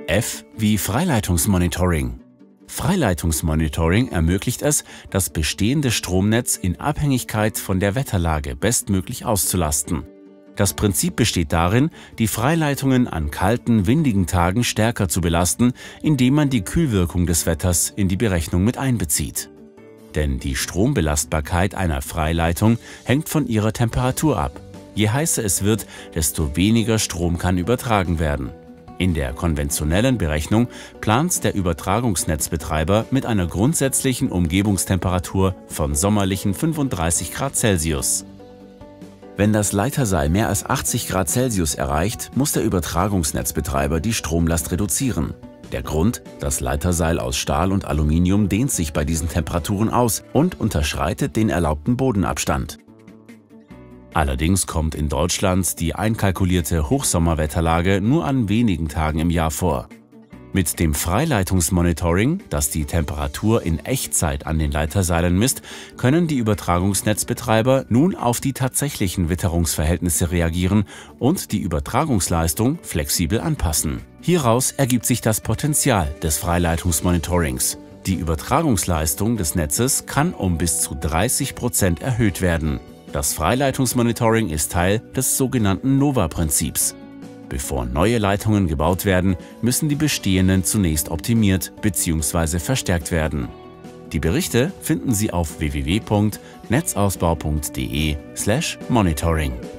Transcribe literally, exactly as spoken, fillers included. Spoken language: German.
F wie Freileitungsmonitoring. Freileitungsmonitoring ermöglicht es, das bestehende Stromnetz in Abhängigkeit von der Wetterlage bestmöglich auszulasten. Das Prinzip besteht darin, die Freileitungen an kalten, windigen Tagen stärker zu belasten, indem man die Kühlwirkung des Wetters in die Berechnung mit einbezieht. Denn die Strombelastbarkeit einer Freileitung hängt von ihrer Temperatur ab. Je heißer es wird, desto weniger Strom kann übertragen werden. In der konventionellen Berechnung plant der Übertragungsnetzbetreiber mit einer grundsätzlichen Umgebungstemperatur von sommerlichen fünfunddreißig Grad Celsius. Wenn das Leiterseil mehr als achtzig Grad Celsius erreicht, muss der Übertragungsnetzbetreiber die Stromlast reduzieren. Der Grund: Das Leiterseil aus Stahl und Aluminium dehnt sich bei diesen Temperaturen aus und unterschreitet den erlaubten Bodenabstand. Allerdings kommt in Deutschland die einkalkulierte Hochsommerwetterlage nur an wenigen Tagen im Jahr vor. Mit dem Freileitungsmonitoring, das die Temperatur in Echtzeit an den Leiterseilen misst, können die Übertragungsnetzbetreiber nun auf die tatsächlichen Witterungsverhältnisse reagieren und die Übertragungsleistung flexibel anpassen. Hieraus ergibt sich das Potenzial des Freileitungsmonitorings. Die Übertragungsleistung des Netzes kann um bis zu dreißig Prozent erhöht werden. Das Freileitungsmonitoring ist Teil des sogenannten Nova-Prinzips. Bevor neue Leitungen gebaut werden, müssen die bestehenden zunächst optimiert bzw. verstärkt werden. Die Berichte finden Sie auf w w w punkt netzausbau punkt de slash monitoring.